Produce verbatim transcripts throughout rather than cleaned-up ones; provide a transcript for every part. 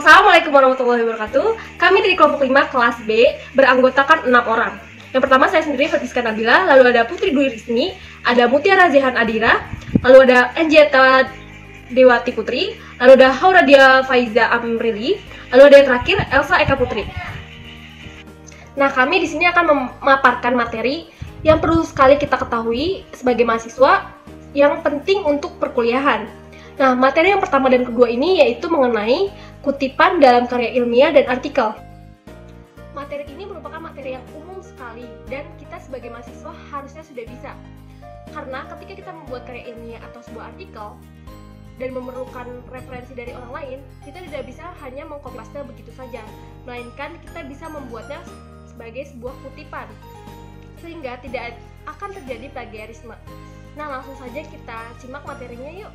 Assalamualaikum warahmatullahi wabarakatuh. Kami dari kelompok lima kelas B beranggotakan enam orang. Yang pertama saya sendiri Francisca Nabila, lalu ada Putri Dwi Risni, ada Mutiara Zehan Adira, lalu ada Enjeta Dewati Putri, lalu ada Hauradia Faiza Amrili, lalu ada yang terakhir Elsa Eka Putri. Nah, kami di sini akan memaparkan materi yang perlu sekali kita ketahui sebagai mahasiswa yang penting untuk perkuliahan. Nah, materi yang pertama dan kedua ini yaitu mengenai kutipan dalam karya ilmiah dan artikel. Materi ini merupakan materi yang umum sekali dan kita sebagai mahasiswa harusnya sudah bisa. Karena ketika kita membuat karya ilmiah atau sebuah artikel dan memerlukan referensi dari orang lain, kita tidak bisa hanya mengkompasnya begitu saja, melainkan kita bisa membuatnya sebagai sebuah kutipan, sehingga tidak akan terjadi plagiarisme. Nah, langsung saja kita simak materinya yuk.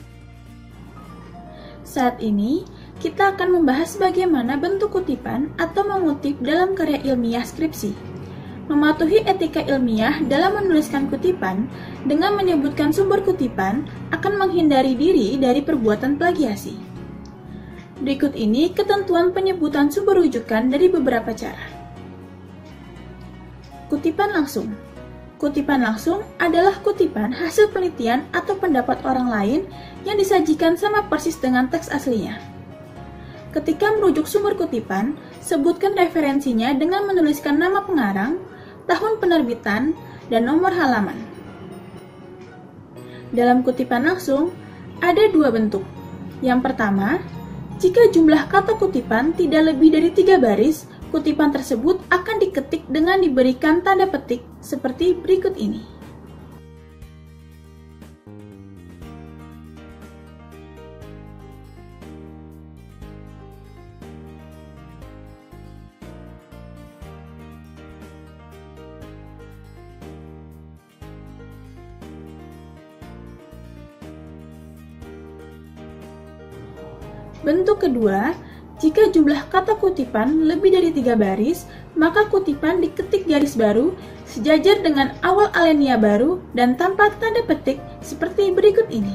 Saat ini, kita akan membahas bagaimana bentuk kutipan atau mengutip dalam karya ilmiah skripsi. Mematuhi etika ilmiah dalam menuliskan kutipan dengan menyebutkan sumber kutipan akan menghindari diri dari perbuatan plagiasi. Berikut ini ketentuan penyebutan sumber rujukan dari beberapa cara. Kutipan langsung. Kutipan langsung adalah kutipan hasil penelitian atau pendapat orang lain yang disajikan sama persis dengan teks aslinya. Ketika merujuk sumber kutipan, sebutkan referensinya dengan menuliskan nama pengarang, tahun penerbitan, dan nomor halaman. Dalam kutipan langsung, ada dua bentuk. Yang pertama, jika jumlah kata kutipan tidak lebih dari tiga baris, kutipan tersebut akan diketik dengan diberikan tanda petik seperti berikut ini. Bentuk kedua, jika jumlah kata kutipan lebih dari tiga baris, maka kutipan diketik garis baru, sejajar dengan awal alinea baru, dan tanpa tanda petik seperti berikut ini.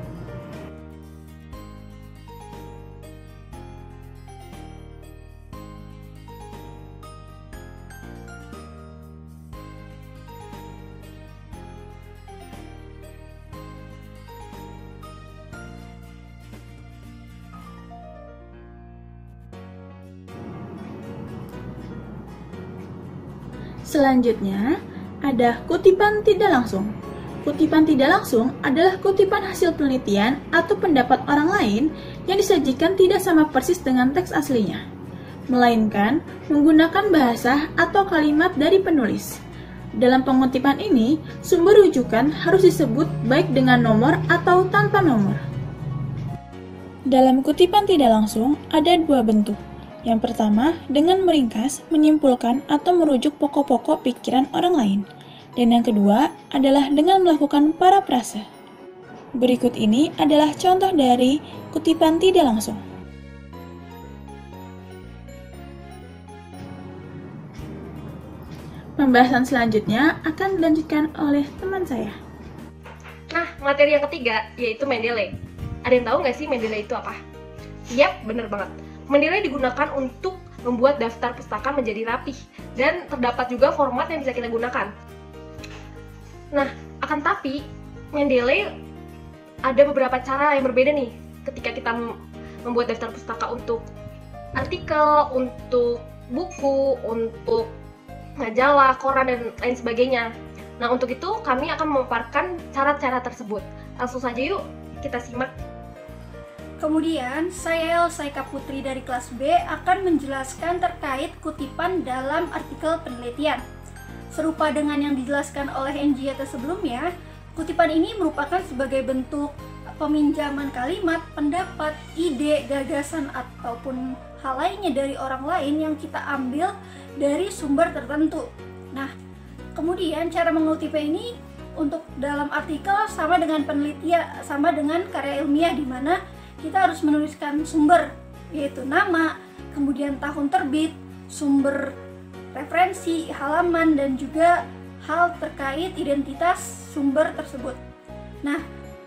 Selanjutnya, ada kutipan tidak langsung. Kutipan tidak langsung adalah kutipan hasil penelitian atau pendapat orang lain yang disajikan tidak sama persis dengan teks aslinya, melainkan menggunakan bahasa atau kalimat dari penulis. Dalam pengutipan ini, sumber rujukan harus disebut baik dengan nomor atau tanpa nomor. Dalam kutipan tidak langsung, ada dua bentuk. Yang pertama, dengan meringkas, menyimpulkan, atau merujuk pokok-pokok pikiran orang lain. Dan yang kedua adalah dengan melakukan parafrase. Berikut ini adalah contoh dari kutipan tidak langsung. Pembahasan selanjutnya akan dilanjutkan oleh teman saya. Nah, materi yang ketiga yaitu Mendeley. Ada yang tahu nggak sih Mendeley itu apa? Yap, bener banget. Mendeley digunakan untuk membuat daftar pustaka menjadi rapih dan terdapat juga format yang bisa kita gunakan. Nah, akan tapi Mendeley ada beberapa cara yang berbeda nih ketika kita membuat daftar pustaka untuk artikel, untuk buku, untuk majalah, koran, dan lain sebagainya. Nah, untuk itu kami akan memaparkan cara-cara tersebut. Langsung saja yuk kita simak. Kemudian, saya Elsa Eka Putri dari kelas B akan menjelaskan terkait kutipan dalam artikel penelitian. Serupa dengan yang dijelaskan oleh Enjeta sebelumnya, kutipan ini merupakan sebagai bentuk peminjaman kalimat, pendapat, ide, gagasan, ataupun hal lainnya dari orang lain yang kita ambil dari sumber tertentu. Nah, kemudian cara mengutipnya ini untuk dalam artikel sama dengan penelitian, sama dengan karya ilmiah di mana kita harus menuliskan sumber, yaitu nama, kemudian tahun terbit, sumber referensi, halaman, dan juga hal terkait identitas sumber tersebut. Nah,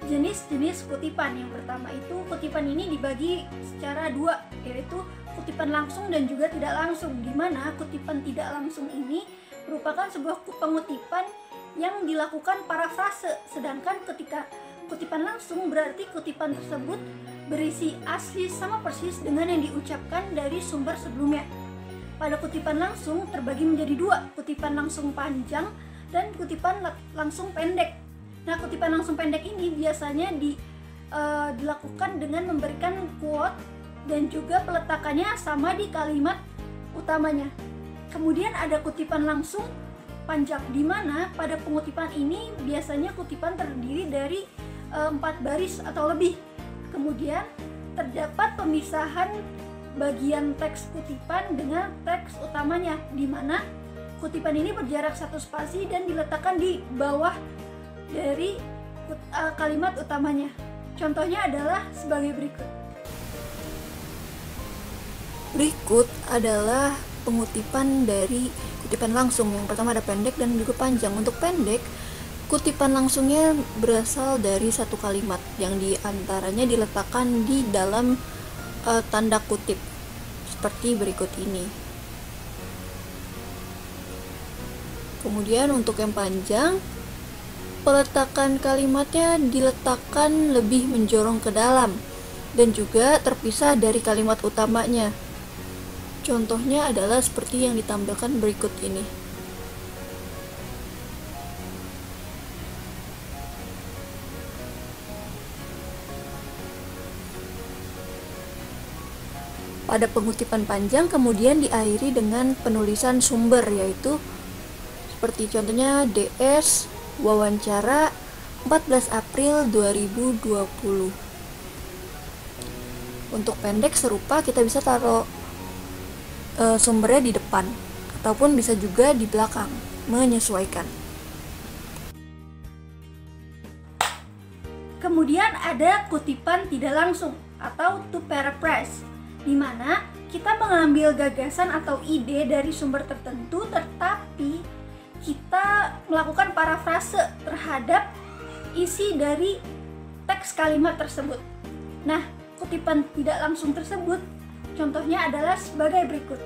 jenis-jenis kutipan. Yang pertama itu kutipan ini dibagi secara dua, yaitu kutipan langsung dan juga tidak langsung, di mana kutipan tidak langsung ini merupakan sebuah pengutipan yang dilakukan parafrase, sedangkan ketika kutipan langsung berarti kutipan tersebut berisi asli sama persis dengan yang diucapkan dari sumber sebelumnya. Pada kutipan langsung terbagi menjadi dua, kutipan langsung panjang dan kutipan langsung pendek. Nah, kutipan langsung pendek ini biasanya di, uh, dilakukan dengan memberikan quote dan juga peletakannya sama di kalimat utamanya. Kemudian ada kutipan langsung panjang, di mana pada pengutipan ini biasanya kutipan terdiri dari empat baris atau lebih. Kemudian terdapat pemisahan bagian teks kutipan dengan teks utamanya, di mana kutipan ini berjarak satu spasi dan diletakkan di bawah dari uh, kalimat utamanya. Contohnya adalah sebagai berikut. Berikut adalah pengutipan dari kutipan langsung. Yang pertama ada pendek dan juga panjang. Untuk pendek, kutipan langsungnya berasal dari satu kalimat yang diantaranya diletakkan di dalam uh, tanda kutip seperti berikut ini. Kemudian untuk yang panjang, peletakan kalimatnya diletakkan lebih menjorong ke dalam dan juga terpisah dari kalimat utamanya. Contohnya adalah seperti yang ditampilkan berikut ini. Pada pengutipan panjang kemudian diakhiri dengan penulisan sumber, yaitu seperti contohnya D S wawancara empat belas April dua ribu dua puluh. Untuk pendek serupa, kita bisa taruh e, sumbernya di depan ataupun bisa juga di belakang, menyesuaikan. Kemudian ada kutipan tidak langsung atau to paraphrase, di mana kita mengambil gagasan atau ide dari sumber tertentu, tetapi kita melakukan parafrase terhadap isi dari teks kalimat tersebut. Nah, kutipan tidak langsung tersebut contohnya adalah sebagai berikut.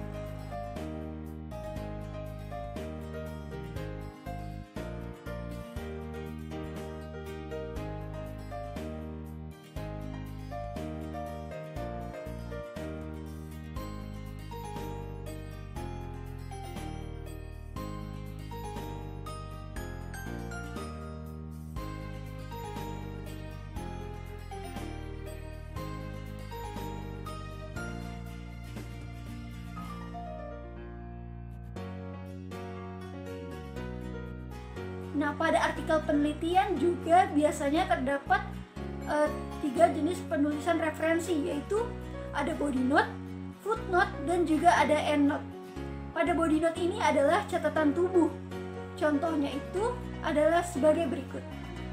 Nah, pada artikel penelitian juga biasanya terdapat uh, tiga jenis penulisan referensi, yaitu ada body note, footnote, dan juga ada endnote. Pada body note ini adalah catatan tubuh. Contohnya itu adalah sebagai berikut.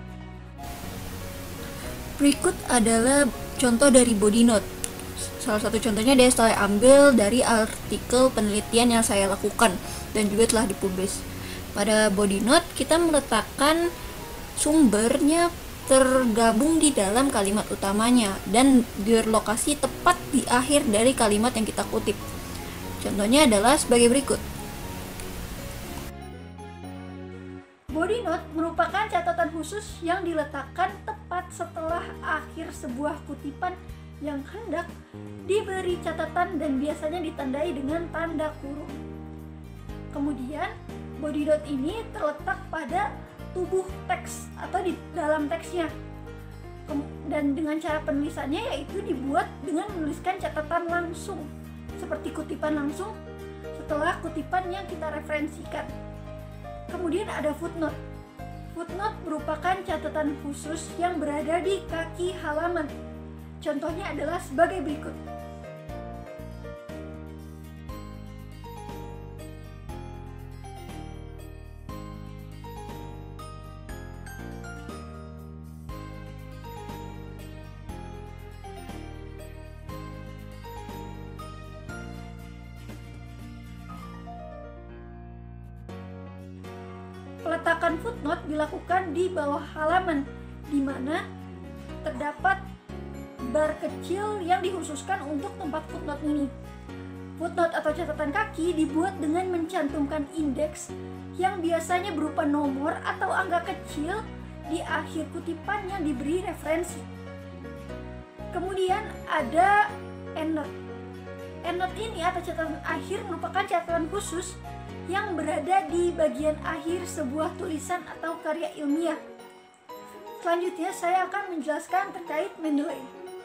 Berikut adalah contoh dari body note. Salah satu contohnya dia saya ambil dari artikel penelitian yang saya lakukan dan juga telah dipublish. Pada body note kita meletakkan sumbernya tergabung di dalam kalimat utamanya dan berlokasi tepat di akhir dari kalimat yang kita kutip. Contohnya adalah sebagai berikut. Body note merupakan catatan khusus yang diletakkan tepat setelah akhir sebuah kutipan yang hendak diberi catatan dan biasanya ditandai dengan tanda kurung. Kemudian body note ini terletak pada tubuh teks atau di dalam teksnya, dan dengan cara penulisannya yaitu dibuat dengan menuliskan catatan langsung seperti kutipan langsung setelah kutipan yang kita referensikan. Kemudian ada footnote. Footnote merupakan catatan khusus yang berada di kaki halaman. Contohnya adalah sebagai berikut. Peletakan footnote dilakukan di bawah halaman, di mana terdapat bar kecil yang dikhususkan untuk tempat footnote ini. Footnote atau catatan kaki dibuat dengan mencantumkan indeks yang biasanya berupa nomor atau angka kecil di akhir kutipan yang diberi referensi. Kemudian ada endnote. Endnote ini atau catatan akhir merupakan catatan khusus yang berada di bagian akhir sebuah tulisan atau karya ilmiah. Selanjutnya saya akan menjelaskan terkait Mendeley.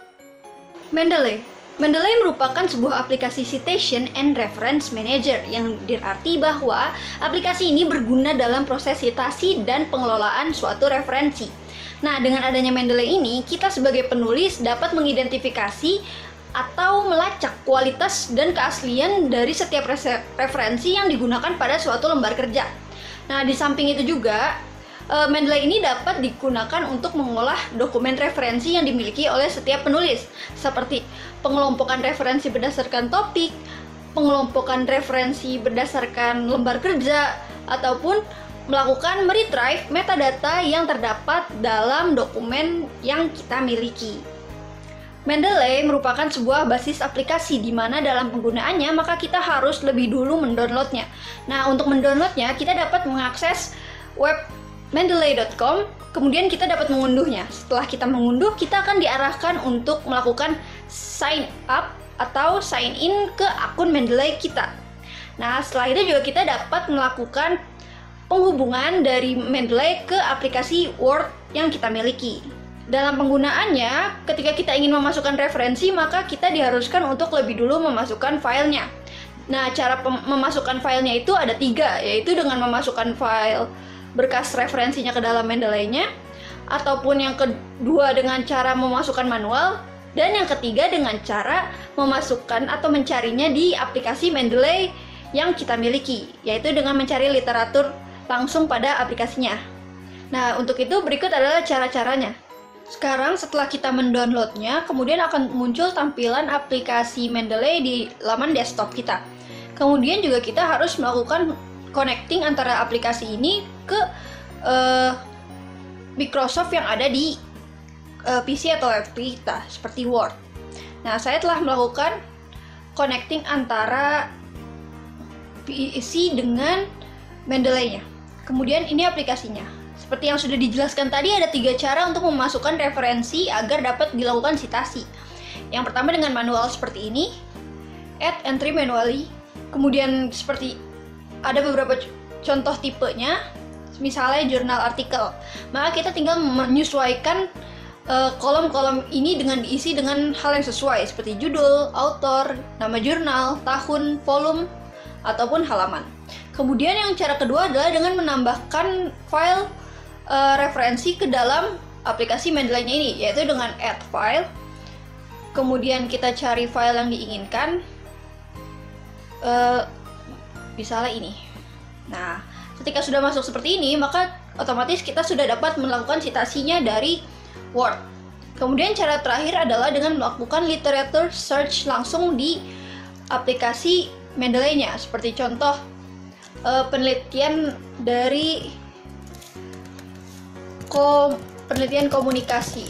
Mendeley Mendeley merupakan sebuah aplikasi citation and reference manager yang berarti bahwa aplikasi ini berguna dalam proses citasi dan pengelolaan suatu referensi. Nah, dengan adanya Mendeley ini, kita sebagai penulis dapat mengidentifikasi atau melacak kualitas dan keaslian dari setiap referensi yang digunakan pada suatu lembar kerja. Nah, di samping itu juga, Mendeley ini dapat digunakan untuk mengolah dokumen referensi yang dimiliki oleh setiap penulis, seperti pengelompokan referensi berdasarkan topik, pengelompokan referensi berdasarkan lembar kerja, ataupun melakukan meretrieve metadata yang terdapat dalam dokumen yang kita miliki. Mendeley merupakan sebuah basis aplikasi di mana dalam penggunaannya maka kita harus lebih dulu mendownloadnya. Nah, untuk mendownloadnya kita dapat mengakses web mendeley dot com, kemudian kita dapat mengunduhnya. Setelah kita mengunduh, kita akan diarahkan untuk melakukan sign up atau sign in ke akun Mendeley kita. Nah, setelah itu juga kita dapat melakukan penghubungan dari Mendeley ke aplikasi Word yang kita miliki. Dalam penggunaannya, ketika kita ingin memasukkan referensi, maka kita diharuskan untuk lebih dulu memasukkan filenya. Nah, cara memasukkan filenya itu ada tiga, yaitu dengan memasukkan file berkas referensinya ke dalam Mendeley-nya, ataupun yang kedua dengan cara memasukkan manual, dan yang ketiga dengan cara memasukkan atau mencarinya di aplikasi Mendeley yang kita miliki, yaitu dengan mencari literatur langsung pada aplikasinya. Nah, untuk itu berikut adalah cara-caranya. Sekarang setelah kita mendownloadnya, kemudian akan muncul tampilan aplikasi Mendeley di laman desktop kita. Kemudian juga kita harus melakukan connecting antara aplikasi ini ke uh, Microsoft yang ada di uh, P C atau laptop kita, seperti Word. Nah, saya telah melakukan connecting antara P C dengan Mendeley-nya. Kemudian ini aplikasinya. Seperti yang sudah dijelaskan tadi, ada tiga cara untuk memasukkan referensi agar dapat dilakukan citasi. Yang pertama dengan manual seperti ini, add entry manually. Kemudian seperti ada beberapa contoh tipenya, misalnya jurnal artikel. Maka kita tinggal menyesuaikan kolom-kolom uh, ini dengan diisi dengan hal yang sesuai, seperti judul, author, nama jurnal, tahun, volume, ataupun halaman. Kemudian yang cara kedua adalah dengan menambahkan file uh, referensi ke dalam aplikasi Mendeley-nya ini, yaitu dengan add file. Kemudian kita cari file yang diinginkan. Uh, Misalnya ini. Nah, ketika sudah masuk seperti ini, maka otomatis kita sudah dapat melakukan citasinya dari Word. Kemudian cara terakhir adalah dengan melakukan literature search langsung di aplikasi Mendeley-nya. Seperti contoh uh, penelitian dari kom penelitian komunikasi.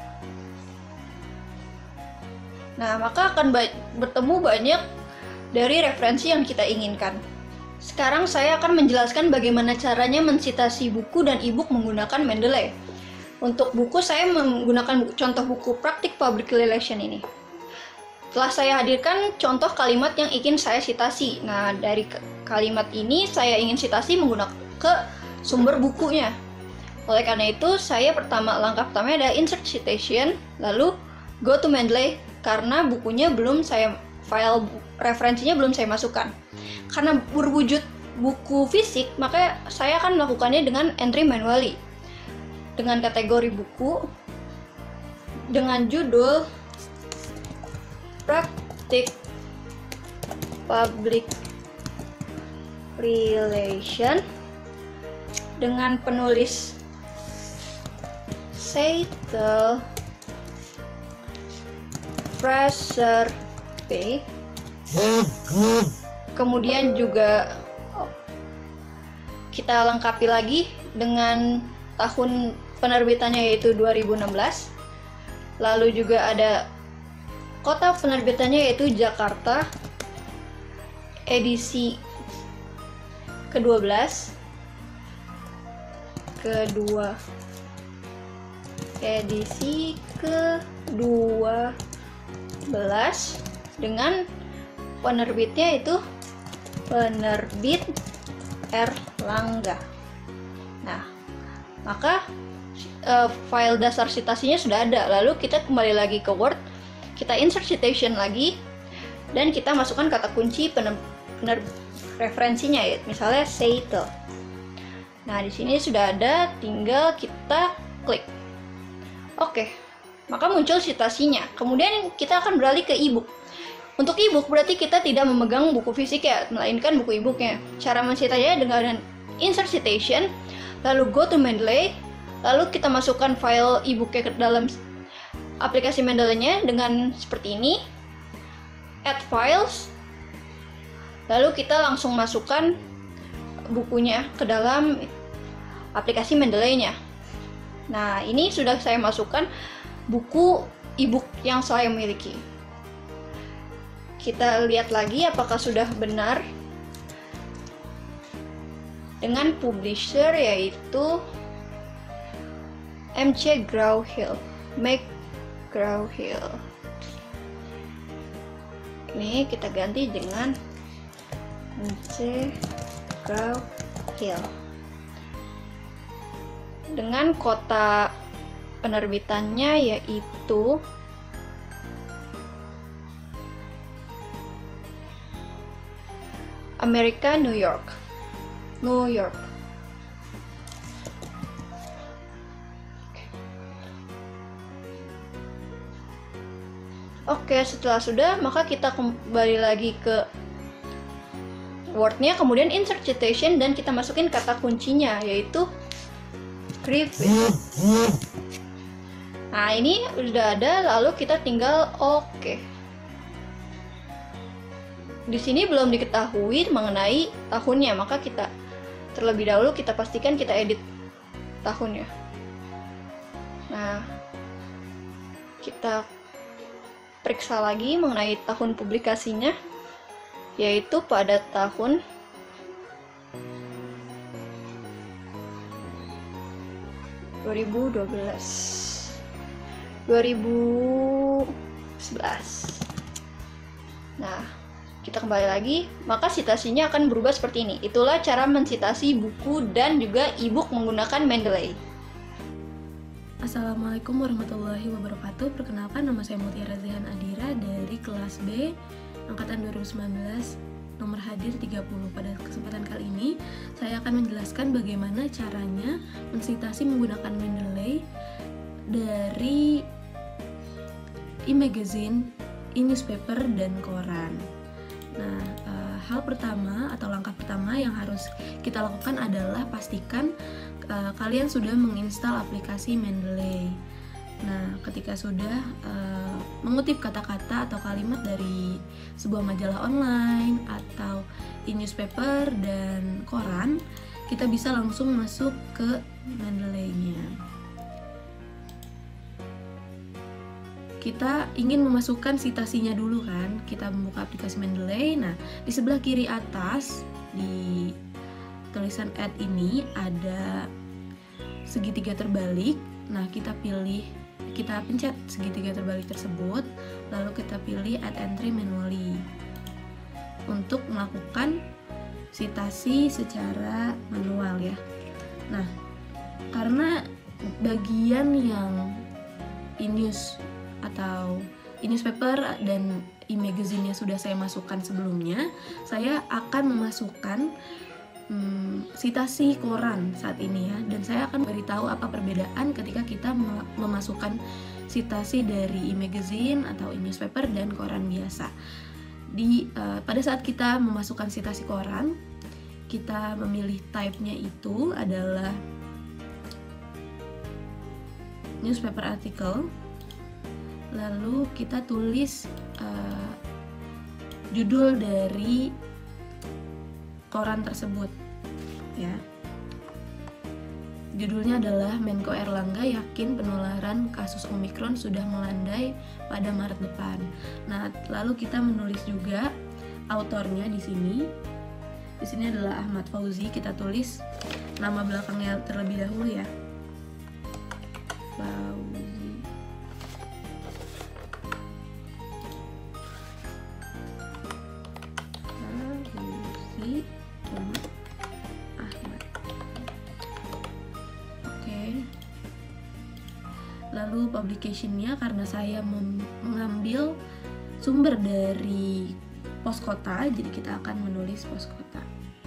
Nah, maka akan ba bertemu banyak dari referensi yang kita inginkan. Sekarang saya akan menjelaskan bagaimana caranya mensitasi buku dan e-book menggunakan Mendeley. Untuk buku, saya menggunakan contoh buku Practice Public Relations ini. Telah saya hadirkan contoh kalimat yang ingin saya citasi. Nah, dari kalimat ini saya ingin citasi menggunakan ke sumber bukunya. Oleh karena itu, saya pertama langkah pertama adalah insert citation, lalu go to Mendeley karena bukunya belum saya file referensinya belum saya masukkan. Karena berwujud buku fisik, maka saya akan melakukannya dengan entry manually. Dengan kategori buku, dengan judul Practice Public Relation, dengan penulis Seitel Fraser P. Kemudian juga kita lengkapi lagi dengan tahun penerbitannya yaitu dua ribu enam belas. Lalu juga ada kota penerbitannya yaitu Jakarta, edisi kedua belas, kedua edisi kedua belas dengan penerbitnya itu penerbit Erlangga. Nah, maka uh, file dasar citasinya sudah ada. Lalu kita kembali lagi ke Word, kita insert citation lagi, dan kita masukkan kata kunci pener, pener referensinya ya, misalnya Seattle. Nah, di sini sudah ada, tinggal kita klik. Oke, maka muncul citasinya. Kemudian kita akan beralih ke ebook. Untuk ebook berarti kita tidak memegang buku fisik ya, melainkan buku ebooknya. Cara mencitasinya dengan insert citation, lalu go to Mendeley, lalu kita masukkan file ebooknya ke dalam aplikasi Mendeley-nya dengan seperti ini, add files, lalu kita langsung masukkan bukunya ke dalam aplikasi Mendeley-nya. Nah, ini sudah saya masukkan buku ebook yang saya miliki. Kita lihat lagi apakah sudah benar dengan publisher yaitu M C Graw-Hill, McGraw-Hill. Ini kita ganti dengan M C Graw-Hill. Dengan kota penerbitannya yaitu Amerika, New York. New York. Oke, setelah sudah, maka kita kembali lagi ke Word-nya, kemudian insert citation dan kita masukin kata kuncinya yaitu Griffith. Nah, ini sudah ada, lalu kita tinggal oke. Di sini belum diketahui mengenai tahunnya, maka kita terlebih dahulu kita pastikan kita edit tahunnya. Nah, kita periksa lagi mengenai tahun publikasinya, yaitu pada tahun dua ribu dua belas, dua ribu sebelas. Nah, kita kembali lagi, maka citasinya akan berubah seperti ini. Itulah cara mencitasi buku dan juga e-book menggunakan Mendeley. Assalamualaikum warahmatullahi wabarakatuh. Perkenalkan, nama saya Mutiara Razihan Adira dari kelas B angkatan dua ribu sembilan belas, nomor hadir tiga puluh. Pada kesempatan kali ini saya akan menjelaskan bagaimana caranya mencitasi menggunakan Mendeley dari e-magazine, e-newspaper, dan koran. Nah, e, hal pertama atau langkah pertama yang harus kita lakukan adalah pastikan e, kalian sudah menginstal aplikasi Mendeley. Nah, ketika sudah e, mengutip kata-kata atau kalimat dari sebuah majalah online atau e-newspaper dan koran, kita bisa langsung masuk ke Mendeley-nya. Kita ingin memasukkan citasinya dulu kan, kita membuka aplikasi Mendeley. Nah, di sebelah kiri atas di tulisan add ini ada segitiga terbalik. Nah, kita pilih, kita pencet segitiga terbalik tersebut, lalu kita pilih add entry manually untuk melakukan citasi secara manual ya. Nah, karena bagian yang e-news atau e-newspaper dan e-magazine-nya sudah saya masukkan sebelumnya, saya akan memasukkan hmm, citasi koran saat ini ya, dan saya akan beritahu apa perbedaan ketika kita memasukkan citasi dari e-magazine atau e-newspaper dan koran biasa. Di uh, pada saat kita memasukkan citasi koran, kita memilih type-nya itu adalah newspaper article. Lalu kita tulis uh, judul dari koran tersebut ya. Judulnya adalah Menko Erlangga yakin penularan kasus Omikron sudah melandai pada Maret depan. Nah, lalu kita menulis juga autornya di sini. Di sini adalah Ahmad Fauzi. Kita tulis nama belakangnya terlebih dahulu ya. Fauzi. Fauzi Ahmad. Oke. Lalu publicationnya, karena saya mengambil sumber dari Pos Kota, jadi kita akan menulis Pos Kota.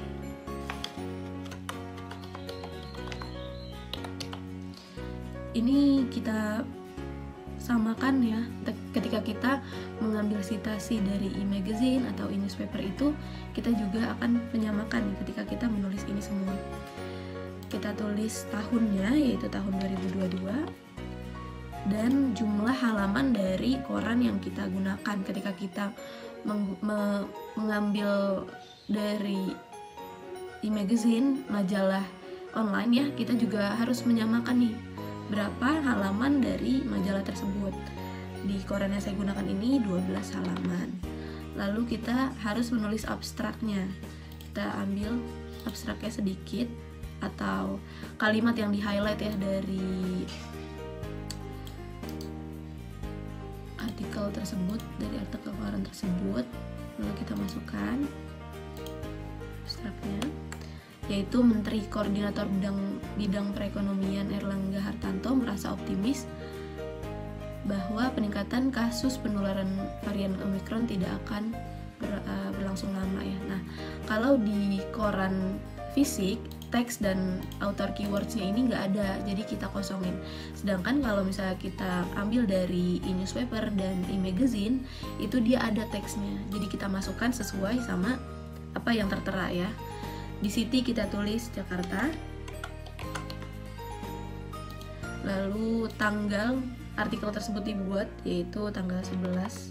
Ini kita samakan ya, ketika kita mengambil citasi dari e-magazine atau e-newspaper itu, kita juga akan menyamakan ketika kita menulis ini semua. Kita tulis tahunnya, yaitu tahun dua ribu dua puluh dua, dan jumlah halaman dari koran yang kita gunakan. Ketika kita meng- me- mengambil dari e-magazine, majalah online ya, kita juga harus menyamakan nih berapa halaman dari majalah tersebut. Di koran yang saya gunakan ini dua belas halaman. Lalu kita harus menulis abstraknya. Kita ambil abstraknya sedikit atau kalimat yang di highlight ya dari artikel tersebut, dari artikel koran tersebut. Lalu kita masukkan abstraknya, yaitu Menteri Koordinator Bidang, Bidang Perekonomian Erlangga Hartanto merasa optimis bahwa peningkatan kasus penularan varian Omikron tidak akan ber, uh, berlangsung lama ya. Nah, kalau di koran fisik, teks dan author keywordsnya ini nggak ada, jadi kita kosongin. Sedangkan kalau misalnya kita ambil dari e-newspaper dan e-magazine, itu dia ada teksnya, jadi kita masukkan sesuai sama apa yang tertera ya. Di city kita tulis Jakarta, lalu tanggal artikel tersebut dibuat yaitu tanggal sebelas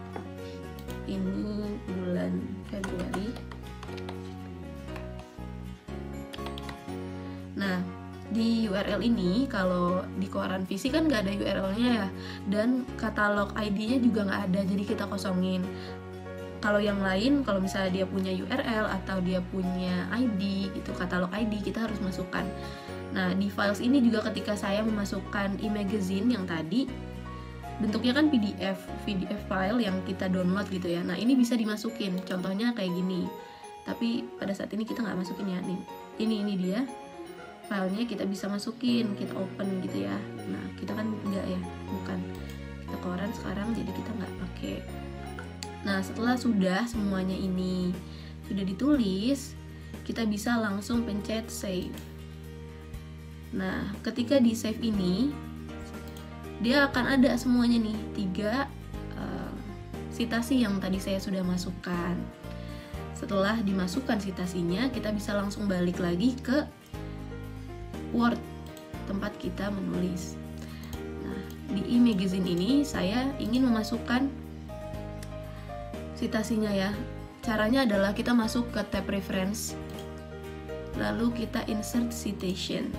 ini bulan Februari. Nah, di U R L ini, kalau di koran fisik kan nggak ada U R L-nya ya, dan katalog I D-nya juga nggak ada, jadi kita kosongin. Kalau yang lain, kalau misalnya dia punya U R L atau dia punya I D, gitu, katalog I D, kita harus masukkan. Nah, di files ini juga ketika saya memasukkan e-magazine yang tadi, bentuknya kan P D F, P D F file yang kita download gitu ya. Nah, ini bisa dimasukin, contohnya kayak gini. Tapi pada saat ini kita nggak masukin ya, nih. Ini ini dia. Filenya kita bisa masukin, kita open gitu ya. Nah, kita kan enggak ya, bukan. Kita koran sekarang, jadi kita nggak pakai. Nah, setelah sudah semuanya ini sudah ditulis, kita bisa langsung pencet save. Nah, ketika di save ini, dia akan ada semuanya nih, tiga uh, citasi yang tadi saya sudah masukkan. Setelah dimasukkan citasinya, kita bisa langsung balik lagi ke Word, tempat kita menulis. Nah, di e-magazine ini saya ingin memasukkan citasinya ya. Caranya adalah kita masuk ke tab reference, lalu kita insert citation,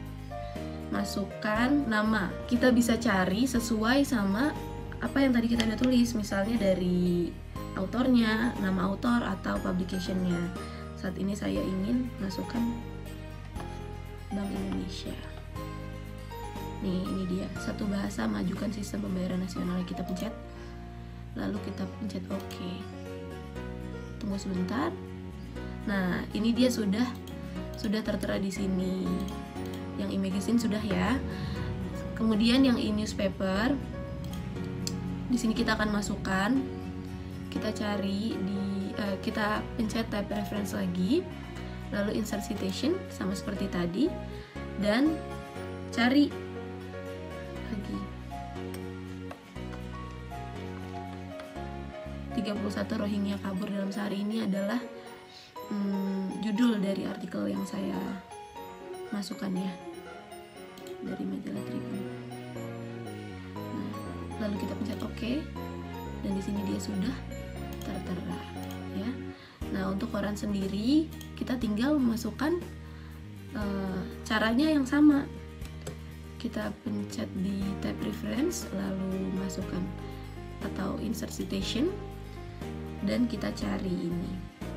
masukkan nama. Kita bisa cari sesuai sama apa yang tadi kita udah tulis, misalnya dari autornya, nama autor atau publicationnya. Saat ini saya ingin masukkan Bank Indonesia. Nih, ini dia, satu bahasa majukan sistem pembayaran nasional. Kita pencet, lalu kita pencet OK. Tunggu sebentar. Nah, ini dia sudah sudah tertera di sini. Yang e-magazine sudah ya. Kemudian yang e-newspaper, di sini kita akan masukkan. Kita cari di, uh, kita pencet tab reference lagi. Lalu insert citation sama seperti tadi, dan cari lagi tiga puluh satu Rohingya kabur dalam sehari. Ini adalah hmm, judul dari artikel yang saya masukkan ya, dari majalah Tribun. Nah, lalu kita pencet OK, dan di sini dia sudah tertera ya. Nah, untuk koran sendiri kita tinggal memasukkan uh, caranya yang sama. Kita pencet di tab reference, lalu masukkan atau insert citation, dan kita cari ini.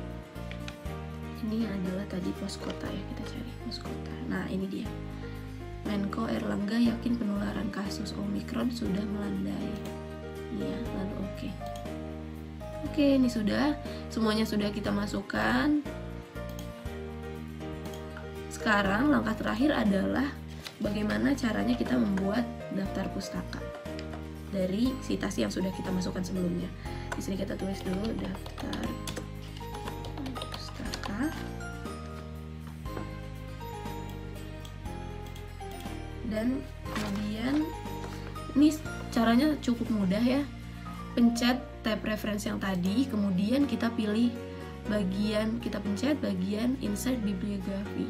Ini adalah tadi pos kota ya, kita cari pos kota. Nah ini dia. Menko Erlangga yakin penularan kasus Omikron sudah melandai. Ini ya, lalu oke. Okay. Oke, okay, ini sudah. Semuanya sudah kita masukkan. Sekarang langkah terakhir adalah bagaimana caranya kita membuat daftar pustaka dari citasi yang sudah kita masukkan sebelumnya. Di sini kita tulis dulu daftar pustaka. Dan kemudian ini caranya cukup mudah ya. Pencet tab reference yang tadi, kemudian kita pilih bagian, kita pencet bagian insert bibliografi.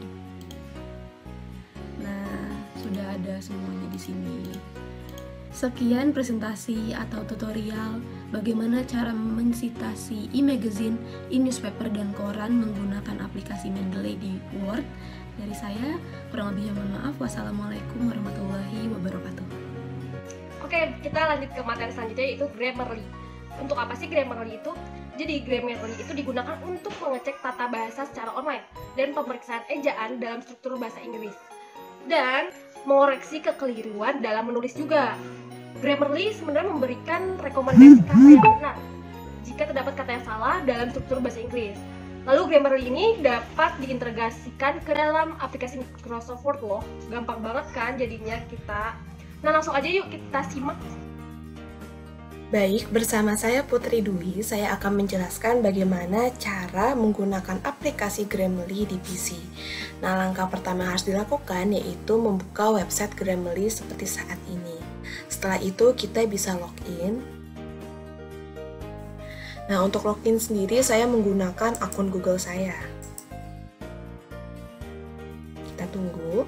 Nah, sudah ada semuanya di sini. Sekian presentasi atau tutorial bagaimana cara mensitasi e-magazine, e-newspaper, dan koran menggunakan aplikasi Mendeley di Word. Dari saya, kurang lebihnya mohon maaf. Wassalamualaikum warahmatullahi wabarakatuh. Oke, kita lanjut ke materi selanjutnya, yaitu Grammarly. Untuk apa sih Grammarly itu? Jadi Grammarly itu digunakan untuk mengecek tata bahasa secara online dan pemeriksaan ejaan dalam struktur bahasa Inggris, dan mengoreksi kekeliruan dalam menulis juga. Grammarly sebenarnya memberikan rekomendasi kata yang benar jika terdapat kata yang salah dalam struktur bahasa Inggris. Lalu Grammarly ini dapat diintegrasikan ke dalam aplikasi Microsoft Word loh. Gampang banget kan jadinya kita. Nah langsung aja yuk kita simak. Baik, bersama saya Putri Dwi, saya akan menjelaskan bagaimana cara menggunakan aplikasi Grammarly di P C. Nah, langkah pertama yang harus dilakukan yaitu membuka website Grammarly seperti saat ini. Setelah itu kita bisa login. Nah, untuk login sendiri saya menggunakan akun Google saya. Kita tunggu.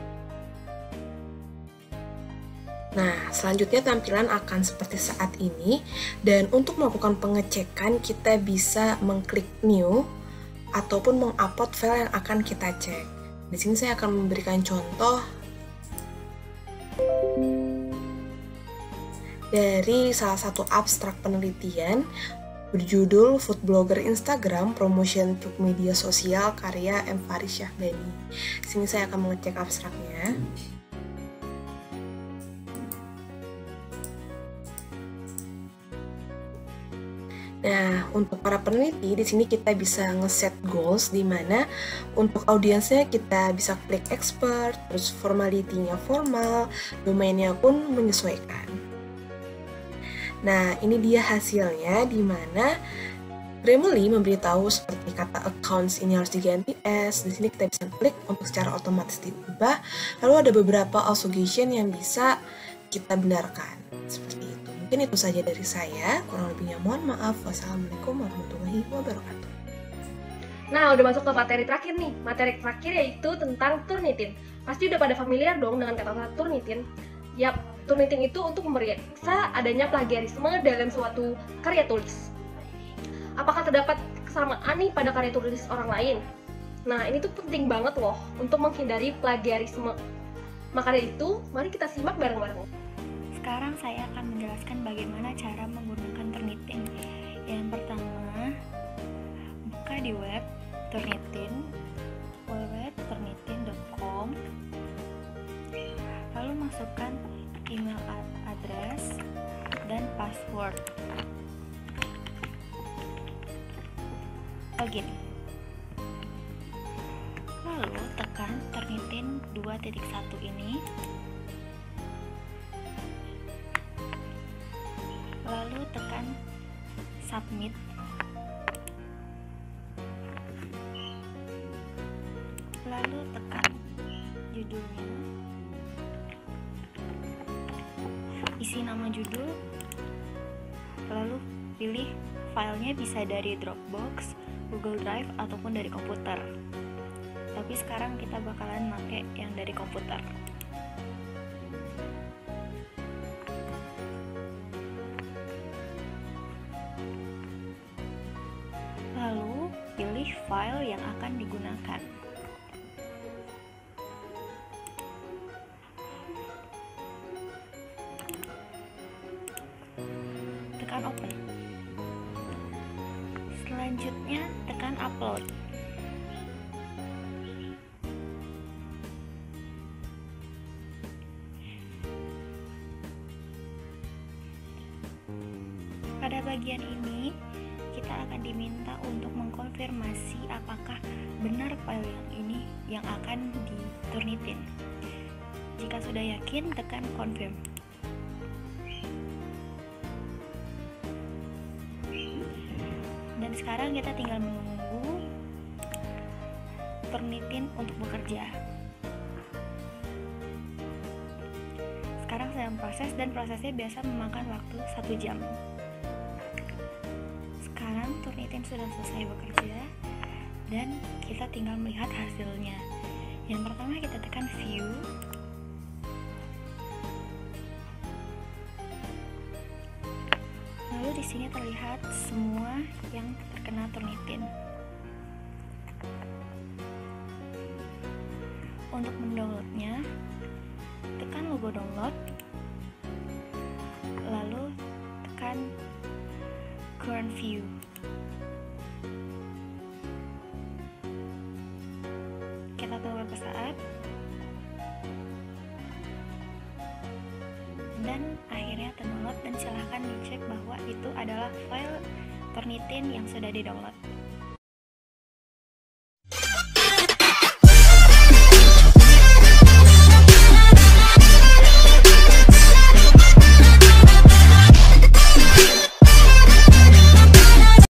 Nah, selanjutnya tampilan akan seperti saat ini, dan untuk melakukan pengecekan kita bisa mengklik new ataupun mengupload file yang akan kita cek. Di sini saya akan memberikan contoh dari salah satu abstrak penelitian berjudul Food Blogger Instagram Promotion Truk Media Sosial karya M. Faris Syahbani. Di sini saya akan mengecek abstraknya. Nah, untuk para peneliti di sini kita bisa ngeset goals, di mana untuk audiensnya kita bisa klik expert, terus formality-nya formal, domainnya pun menyesuaikan. Nah, ini dia hasilnya, di mana Grammarly memberitahu seperti kata accounts ini harus diganti S. Di sini kita bisa klik untuk secara otomatis diubah. Lalu ada beberapa association yang bisa kita benarkan seperti itu. Mungkin itu saja dari saya, kurang lebihnya mohon maaf. Wassalamualaikum warahmatullahi wabarakatuh. Nah, udah masuk ke materi terakhir nih. Materi terakhir yaitu tentang Turnitin. Pasti udah pada familiar dong dengan kata-kata Turnitin. Yap, Turnitin itu untuk memeriksa adanya plagiarisme dalam suatu karya tulis. Apakah terdapat kesamaan nih pada karya tulis orang lain? Nah, ini tuh penting banget loh untuk menghindari plagiarisme. Maka dari itu, mari kita simak bareng-bareng. Sekarang saya akan menjelaskan bagaimana cara menggunakan Turnitin. Yang pertama, buka di web Turnitin, w w w titik turnitin titik com, lalu masukkan email address dan password. Login. Lalu tekan Turnitin dua titik satu ini. Lalu tekan submit. Lalu tekan judulnya. Isi nama judul. Lalu pilih filenya, bisa dari Dropbox, Google Drive, ataupun dari komputer. Tapi sekarang kita bakalan pakai yang dari komputer. Lalu pilih file yang akan digunakan. bagian ini kita akan diminta untuk mengkonfirmasi apakah benar file yang ini yang akan diturnitin. Jika sudah yakin, tekan confirm. Dan sekarang kita tinggal menunggu Turnitin untuk bekerja. Sekarang sedang proses dan prosesnya biasa memakan waktu satu jam. Sekarang Turnitin sudah selesai bekerja dan kita tinggal melihat hasilnya. Yang pertama kita tekan view. Lalu di sini terlihat semua yang terkena Turnitin. Untuk mendownloadnya, tekan logo download, lalu tekan current view. Kita tunggu beberapa saat, dan akhirnya terdownload, dan silahkan dicek bahwa itu adalah file Turnitin yang sudah di-download.